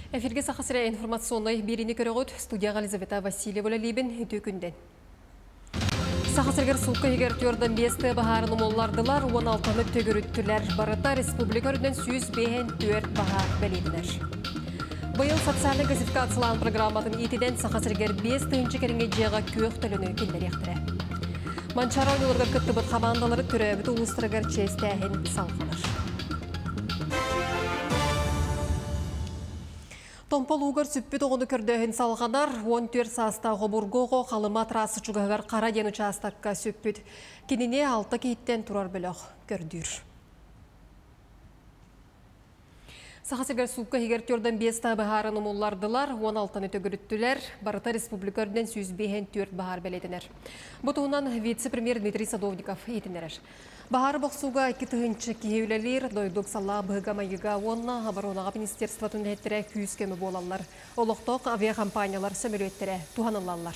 Эфирге сақасыра информационный беріне көрігіт студияға Елизавета Васильева лебін төкінден. Сақасыргер суққа егер түрдің бесті бағарын ұмоллардылар, 16-ны төгіріттілер. Барыта республикарының сүйіз бейін төрт баға бәледілер. Бұйыл социальный газификациялан программатын етеден сақасыргер 5-ті керінге жеға көк төліні келдер ектірі. Манчара ойнылырға күтті бұд қабандалары түрі бүті ұлыстырығар честәхін салғалар. Томпол угар сүппет оғыны көрдіғін салғанар, 14 састағы бұрғоғы қалыма трасы чуғағар қара ден участаққа сүппет. Кеніне 6 кейттен тұрар біліғ көрдір. Сақасыргар суққа егер түрдің 5 бағарын ұмыллардылар, 16-ны төгіріттілер, Барыта республикардан 104 бағар бәлетінер. Бұтуынан вице-премьер Дмитрий Садовников етінерер. Бағар бұқсуға 2 тұғыншы кейеулелер, дойдық сала бұғыға майыға онна ғабаронаға министерства түндеттірі күйіз көмі болалар. Олықтық авиакомпаниялар сөмілеттірі туғанылалар.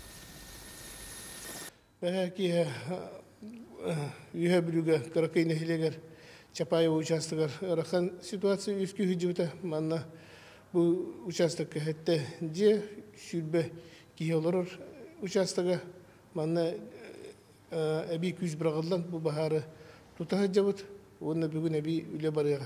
Бәәкі үйе білуге қырақайны хилегер Чапаева участогар рахан ситуация үскі хүджібіті манна бұл участокка хәтті де шүрбе кейеуларыр участога манна әбі күз бірағылдан бұл бағары тұтаға жабыт, оны бүгін әбі үлі барыға.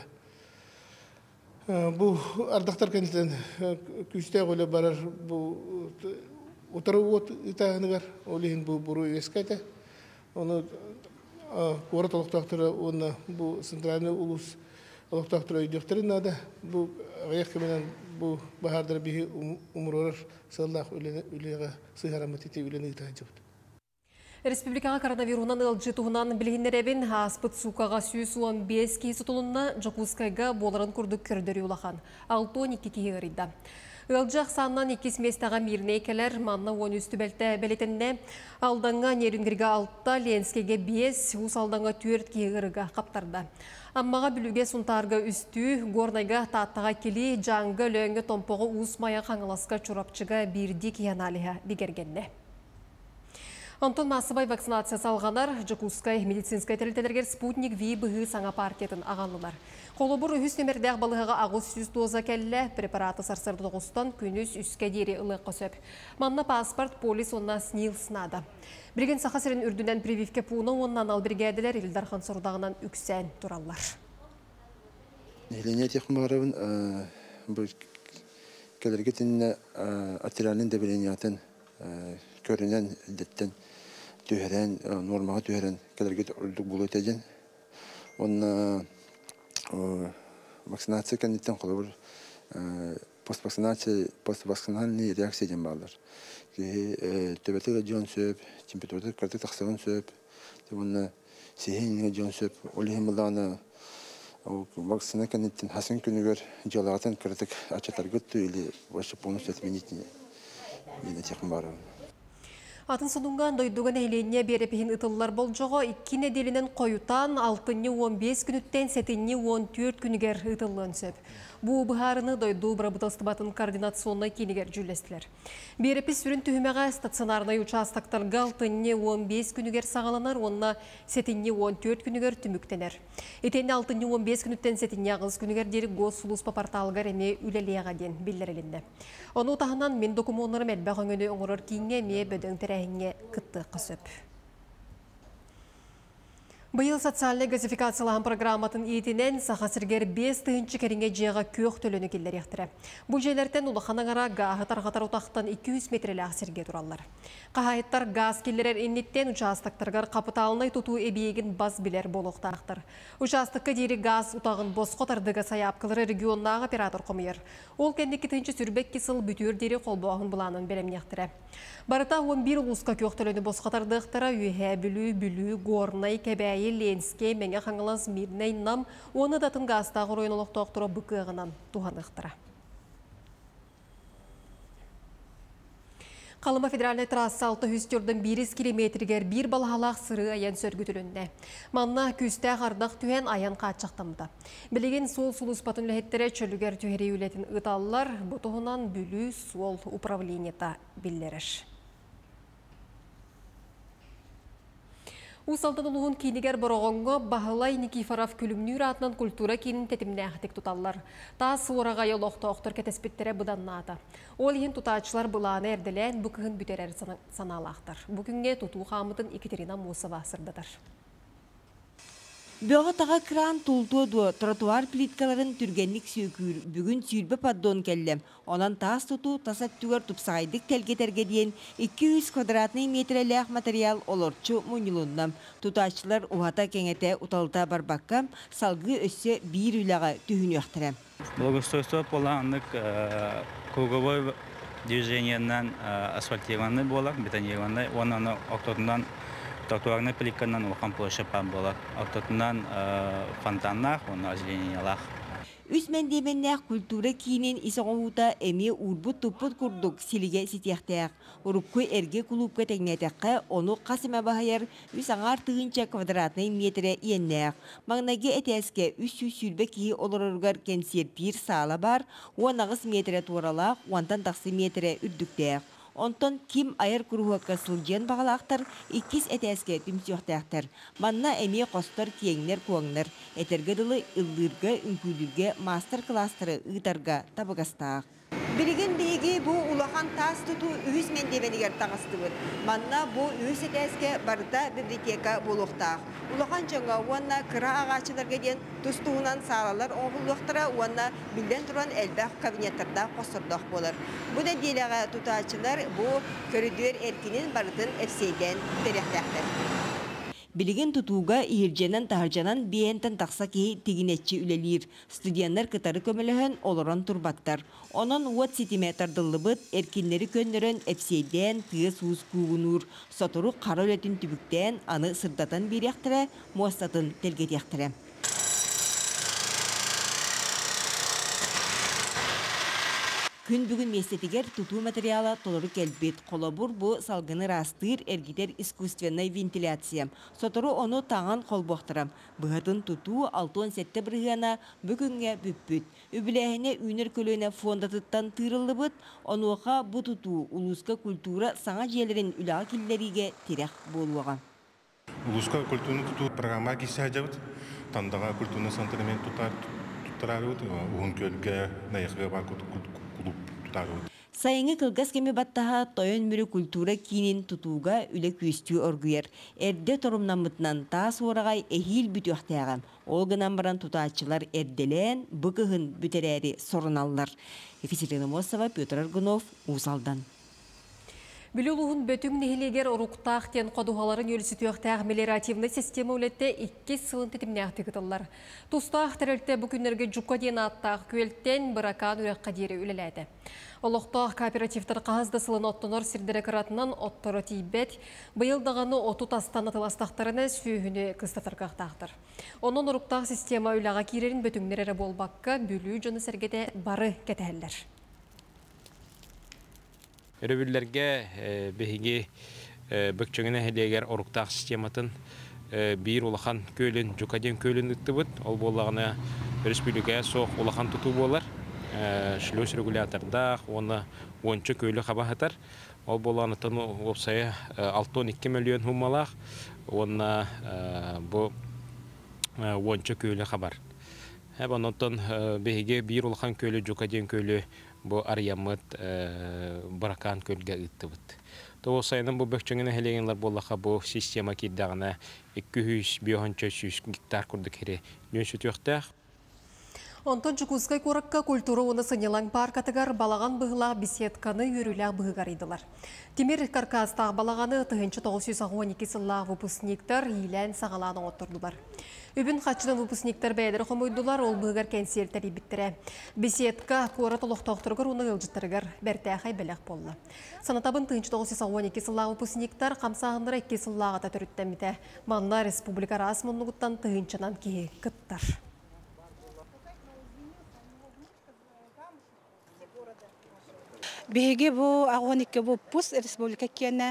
Бұл ардақтар кәнілден күзтәғ өлі барар бұл ұтары от ұтағынығар, олығын бұл бұру өскәді. Оны Город олықтақтыры, оны бұл центральный улус олықтақтыры өйдіқтірін ады. Бұл ғаяққыменен бұл бағардары бігі ұмырорыр сыллақ үліға сығарамат ете үліні ұтаға жауды. Республикаға коронавирунан ылжы туғынан білгендеребін аспыт суқаға 115 кейсі тұлынна Жакускайға боларын күрдік көрдері улахан. 6-12 кейі ғырыйда. Ылжақ саннан 2 местаға миріне келер, манна 10 үсті бәлті бәлетінне, алданға нерингірге 6, ленскеге 5, ұс алданға 4 кейгіріға қаптарда. Аммаға бүліге сұнтарға үсті, горнайға таттаға келі, жаңғы лөңгі томпығы ұс мая қаңыласқа чурапчыға бірді кейаналыға бігергенне. Антон Масыбай вакцинация салғанар, Жакускай медицинскай тәлітелергер Спутник Ви бұғы саңа партиятын ағанлылар. Қолыбыр үхіс немердәғ балығыға ағыз 100 доза кәлі препараты сарсырды ғыстан күніз үске дері ұлық қосып. Манна паспорт полис онна снил сынады. Бірген сақасырын үрдінен прививке пуыны оннан ал біргәділер Илдархан сұрдағынан үксән тұралар. Елене текмағарабын кәлерге тініне артериалын дәбелениятын көрінен деттен түйерен, нормаға түйерен кәлерге үрдік бұл өтеден. Оны вакцинация кәнеттен қолы бір поствакцинальный реакция ден бағылар. Төбетігі жон сөп, температурды кәрті тақсығын сөп, оны сейхеніңе жон сөп, олығын бұлдағына вакцина кәнеттен хасын күнігер жалағатын кәртік ачатар көтті или башы полностью отменить не текін бары. Атын сонуңған дойдуған әйленне берепейін ұтылылар бол жоғы 2 неделінен қойутан 6-15 күніттен 7-14 күнігер ұтылын сөп. Бұ бұғарыны дойду бұрабытастыбатын координационной кенігер жүлестілер. Берепі сүрін түхімеға стационарнай участақтарға 6-15 күнігер сағаланар, онына 7-14 күнігер түміктенер. Етені 6-15 күніттен 7-9 күнігер дері гос сұлыс папарталығар әме үлелеяға ден білдірелінді. Оны ұтағынан мен документарым әлбәқ өңіні оңырыр кейінге ме бөдің тәрәйінге күтті қысып. Бұйыл социальный газификациялаған программатын етінен сақасыргер 5 түйінші керінге жеға көк төліні келдер ектірі. Бұл жайлерден ұлықанағара ғағытар-ғатар ұтақтан 200 метрелі ақсерге тұралар. Қағайыттар газ келдерер иннеттен участықтарғар қапыталынай тұту әбейгін баз білер болуқтақтыр. Участыққа дейірі газ ұтағын босқотардыға саяпқылары регионнағы оператор қомыйыр. Ол кәнді кетінші сүрбек кесіл бүтер дейірі қолбуағын бұланын бәремін ектірі. Барыта 11 ұлысқа көк төліні босқотардықтыра үйе бүлі, горнай, кәбәйі, ленске, мәңе қаңылас мирнай нам, оны датын ғастағы ройнылық тоқтыра бұқығынан туғанықтыра. Қалыма федеральный трасса 600 1 километргер бір балғалақ сыры аян сөргітілінді. Манна күсті ғардақ түйен аян қатшақтамды. Білеген сол сұлыс патын ләхеттері чөлігер түйері үлетін ұталылар бұтығынан бүлі сол управленията білдеріш. Усалдан улуғын кейнігер бұрағонға Бағылай Никифоров күлімнүр атынан культура кейнін тетімнәқтік тұталар. Тас ораға елоқты оқтыр кәтеспеттері бұданнады. Ол ең тұтачылар бұланы әрділән бүкігін бүтерер саналақтыр. Бүгінге тұту қамытын Екатерина Мосова сырдыдыр. Бөғатаға кран тултуду тротуар плиткаларын түргенлік сүйкүр бүгін сүйірбі паддон келлем. Онан тас тұту тасат түгер тұпсағайдық тәлгетерге дейін 200 квадратный метрелек материал олорчу мұнилундам. Тұтачылар уғата кеңете уталта барбаққам салғы өссі бір үліға түйін өқтірем. Благоустройство поланлык круговой движениеннен асфальтированный болак, бетонированный, онаны октотундан тротуарный плитканан улахан площа пан болак, октотундан фонтаннах, оны озеленениялах. Үс мәндеменнәк культура кейінен исоғуыта әме урбут тұппыт күрдік силіге сетияқтаяқ. Уруккой әрге клубка тәңнәтәққа оны қасыма бағайар үс аңар тығынча квадратный метрі еннәқ. Маңнаге әтәске үс сүлбе кейі олырырғар кәнсерпир сала бар, 10 метрі туаралақ, 10 тақсы метрі үрдіктәқ. Онтон ким айыр күруаққа сылжен бағалақтар, 2 әтәске түмсіқтәқтар. Манна әме қостар киеңнер көңнер, әтергеділі ұллырға, үнкүлірге мастер-кластары ұйтарға табығастақ. Білген бейге бұл улахан тас тұту үйіз мендебенігер тағыстығыр. Манна бұл үйіз әтәске барда библиотека болуқтақ. Улахан жаңа уанна кыра ағачыларға ден тұстуынан сағалар оғылуқтыра уанна білден тұран әлбәқ кабинеттерда қосырдақ болыр. Бұл әделіға тұтачылар бұл көрідер әркенен бардын әфсейден дәректәқтір. Билеген тутуга иһирженен тахаржанан биентен тақса кеһи тигинетчи үлелир. Студияннар кытары көмөлөһөн олорон турбаттар. Онон уот сантиметр дыллыбыт эркиннери көннөрөн эпсейден тыыс уус куугунур. Сотору кара өлөтүн түбүктен аны сырдатан биряқтыра, муастатын телгетяқтыра. Күн бүгін местетігер тұту материала толыры келбет. Қолабур бұ салғыны растыр әргетер искусственной вентиляция. Сотору оны таңан қолбоқтырам. Бұғатын тұту 6-17 бірғана бүгінге бүппіт. Үбіләхіне үйнер көліне фондатыттан тырылы бұд, онуға бұ тұту улуска культура саңа желерін үліға келлеріге терек болуға. Улуска культурны тұту программа кесі ажауыд. Таңдаға культурны сантырымен тұттарары өт, ұғын көлге найықға бар Сайыңы кылгас кеме баттаға тойын мүрі культура кейінен тұтуға үлі көстүү өргүйер. Әрде торумнамытынан тас орағай әхил бүті өқтеғам. Олғынан баран тұтачылар әрделен бұғығын бүтерәрі сорыналар. Екатерина Мосова, Петр Аргунов, Усалдан. Білулуғын бөтің нехелегер ұрықтақ тен қодуғаларын өлісітуяқтағы мелиоративный система өлетті 2 сылын тетімнәқті күтілілер. Тұстақ тәрілті бүкіндерге жүкқа ден аттағы көлттен біракан үйаққа дері өлеләді. Олықтақ кооперативтер қағызды сылын оттынор сірдері кіратынан оттыры тейбет, бұйылдағаны оту тастан атыластақтарына сүйіні кыстатырғақтақтыр. Оның ұрықтақ система өліға керерін бөтіңнері болбаққа бүлі жөні сәргеде бары кәтәлілер. Өрөбүллерге беһиги бөкчөңүнө хелегер оруктак систематын бир улахан көлүн жукаден көлүн ыттыбыт. Ол боллагына республикага сок улахан тутуу болар. Шлюз регуляторда оны 10 көлү хабахатар. Ол боллагына тону опсая 6-12 миллион хумалак. Оны бу 10 көлү хабар. Онтон беһиги бир улахан көлү жукаден көлү bu arayamıt bırakan kölge ıttıbıt. Doğu sayının bu bökçöngüne helegenler bollaqa bu sistema kiddağına 200-300 hektar kurduk heri nönsüt yoxtaq. Онтон Жукускай коракка культура оны сынелаң паркатыгар балаған бұғыла беседканы өрілі бұғығар еділер. Темір каркастағы балағаны 1912 сыллағы выпускниктар елән сағаланы отырдылар. Үбін қатшының выпускниктар бәйдері қомойдылар, ол бұғығар кәнселтері біттірі. Беседка қора толықтақтырғыр оны ғылжыттырғыр бәртәқай бәләқ болы. Санатабын 1912 сыллағы выпускниктар қамсағындыра 2 сыллағы тәтүріттәміті. Манна республика расмонлығыттан тұғынчынан кейі күттір. Беге бу агоникке бу пус республика кенне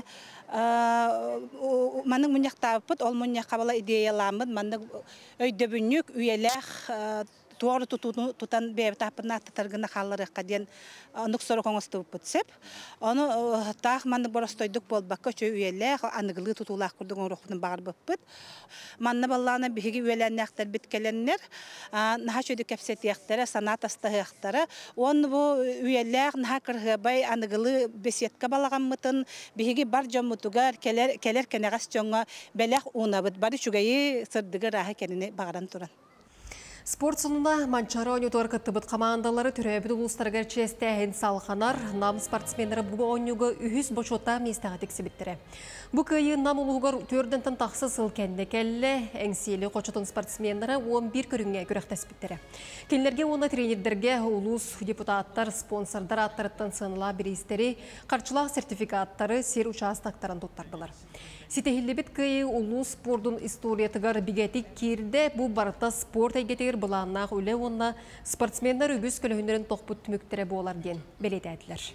маның муньяктапыт ол муньяк кабала идеяламыд маның өйдөбүнүк үйелех туору тутан бебе тапына татаргына халлары каден анук сору коңосту бутсеп. Оны тах манны боростойдук болбакка чөй үелле аныгылы тутулак курдугун рухтун багыр быппыт. Манны балланы биги үеленнектер биткеленнер. Наха чөйдү кепсетияктары, санат астахтары. Он бу үелле наха кыргыбай аныгылы бесетке балаганмытын биги бар жомутугар келер кенегас жоңга белек унабыт бары чугайы сырдыгы рахы кенини багаран туран. Спорт сонunda Манчары ойнутуар кыттыбыт командалары түрәбіді ұлыстарға честәйін салғанар, нам спортсмендері бұғы ойнуғы үйіз бошота местіға тексебіттірі. Бұл күйі нам ұлығығар төрдентін тақсы сылкенді кәлі, әңсейлі қочытын спортсмендері 11 көріңе көріқтәспіттірі. Келлерге оны тренердерге ұлыс депутаттар, спонсордар аттарыттан сыныла бірістері, қарчылақ сертификаттары сер участақтарын тұттардылар. Сетехиллебет күйі ұлы спордың историятығар бігетік керді бұл барыта спорт әйгетігір бұланнақ өлі онына спортсмендар үгіз көлігіндерін тоқпыт түміктері болар ден белет әділер.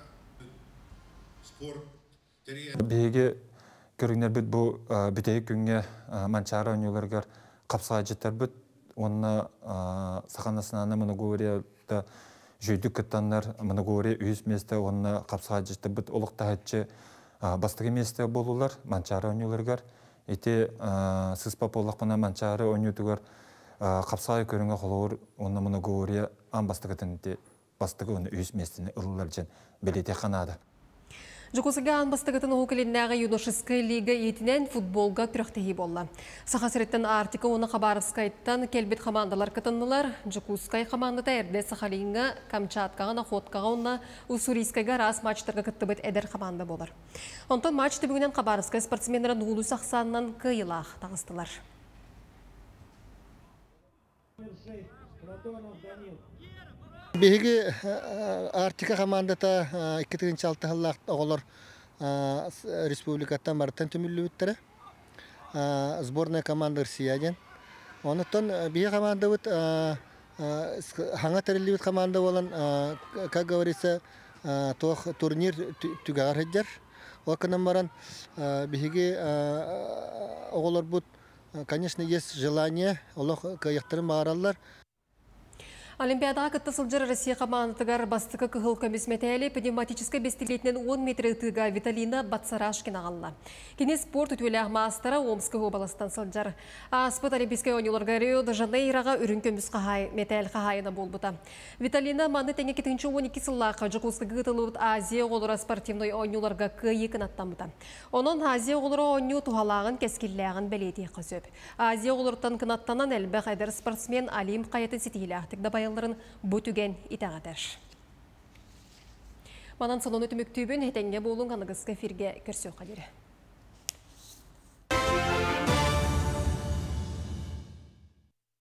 Беге көріңдер бүт бұл бітейік күнге Манчары өнелергер қапсыға жеттер бүт. Онына сақанасынаны мұнығуырияда жүйдік күттанлар мұнығуырия үйіз месті онына қапсыға жеттер бүт. Олықта әтчі бастығы месте болулар, Манчары ойныларғар. Ете сыспап олақпына Манчары ойнытығар қапсағай көріңе қолуыр, оны мұны ғория ан бастығы оны үйіз местені ұлылар жен белете қанады. Жокусыга анбастыгытын оғылиннағы юношескай лига етінен футболға түріқтегі болла. Сақасыреттен Артика оны Хабаровскайттан келбет командалар кытыннылар. Жокускай командата әрде Сахалинға, Камчаткаға, Находкаға онна Уссурийскайға рас матчтарға кыттыбыт әдер команда болар. Онтан матчты бүгінен Хабаровскай спортсмендері нулу сақсанынан кыйылақ тағыстылар. Беги Артика командата 2-6 хыллах оголор республикаттан бартан түмүлүбүттер. Сборная команда Россияден. Онтон беги команда бут ханга терилибит команда болан, как говорится, турнир түгәр хәҗәр. Вакытнан баран беги оголор бут, конечно, есть желание, Аллах каяктырын багаралар. Олимпиадаға кытты сылжыр Россия командатығар бастықы кығыл көмесметәлі пневматическай бестилетінен 10 метр ұтыға Виталина Батсарашкин ағалла. Кене спорт үтуелі ағмастары Омскі обаластан сылжыр. Аспыт Олимпийскай ойныларға Рио-де-Жанейраға үрін көмес метәл қағайына болбыта. Виталина маңды тәңе 12 сыллаққа Жокускығы ғытылуыт Азия олыра спортивной ойныларға күйекін аттамыта. Оның Азия олыра ойну туғалағын кәскелләғын бәлеті қызөп. Азия олыртан кынаттанан әлбәқ әдір спортсмен Алим қайатын сетейлі ақтықда байыларын бұтүген итағатар. Манан соның өтімік түйбін әтәңге болуң анығызғы фирге көрсеу қадері.